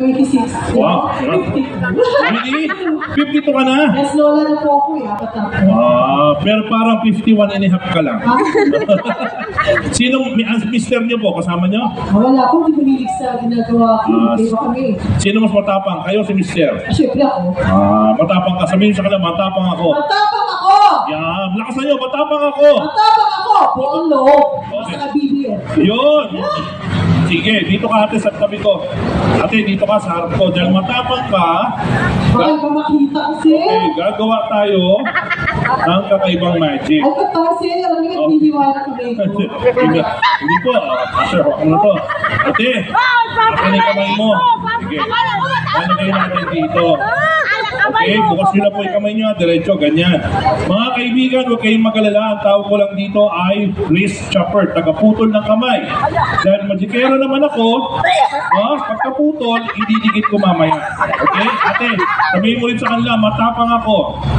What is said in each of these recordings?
26. Wow. 50? 52 ka na? Yes, lola na po ako eh. Pero parang 51 and a half ka lang. Sinong mister niyo po? Kasama niyo? Wala po, hindi manilig sa ginagawa ko. Hindi ba kami? Sino mas matapang? Kayo si mister? Siyempre ako. Matapang ka. Sabihin sa kanila, matapang ako. Matapang ako! Yan. Lakasan niyo, matapang ako. Matapang ako! Buong loob. Okay. Sa BBM. Yun. Sige, dito ka ate sa tabi ko. Ate, dito ka sa harap ko. Dahil matapang ka. Bakal ba makita kasi? Okay, gagawa tayo ng kakaibang magic. Ay, kasi, alam niyo, hinihiwala kami ito. Hindi po. Sir, ano to? Ate, ate na yung kamay mo. Sige. Ano kayo natin dito? Okay, bukas nyo na po yung kamay nyo. Diretso, ganyan. Mga kaibigan, huwag kayong mag-alala. Ang tawag ko lang dito ay wrist chopper. Tagaputol ng kamay. Dahil magikero naman ako, pagkaputol, ididikit ko mamaya. Okay? Ate, sabihin mo rin sa kanila, matapang ako.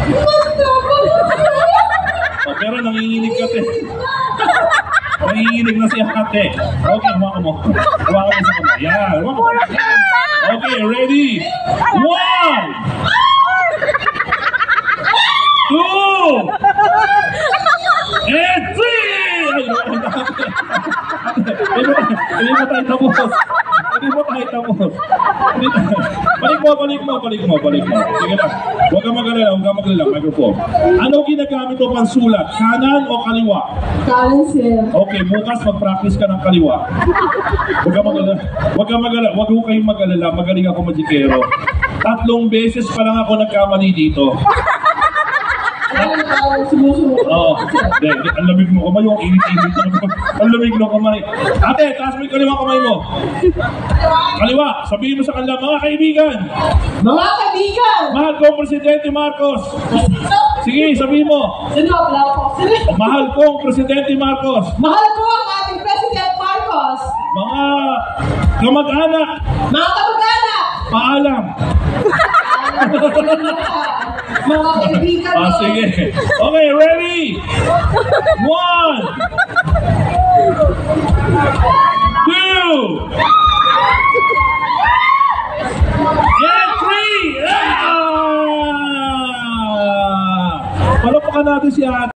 Pero nanginginig ka, ate. Nanginginig na si ate. Okay, hawakan mo. Hawakan mo sa kamay. Yan, hawakan mo. Okay, ready? 1! 2! And 3! Hindi mo tayo tapos. Hindi mo tayo tapos. Balik mo. Sige lang. Huwag kang mag-alala, microphone. Ano ginagamit mo pang sulat? Kanan o kaliwa? Kanan, sir. Okay, bukas mag-practice ka ng kaliwa. Huwag kayong mag-alala. Magaling ako magikero. 3 beses pa lang ako nagkamali dito. Ang lamig mo kamay, yung init-init. Ang lamig mo kamay. Ate, taas mo yung kaliwang kamay mo. Kaliwa, sabihin mo sa kanila, mga kaibigan. Mga kaibigan! Mahal ko, Presidente Marcos. Sige, sabihin mo. Mahal kong Presidente Marcos. Mahal ko ang ating President Marcos. Mga kamag-anak. Paalam. Mga kaibigan mo. Sige. Okay, ready? 1, 2, and 3! Palapakan natin si ate.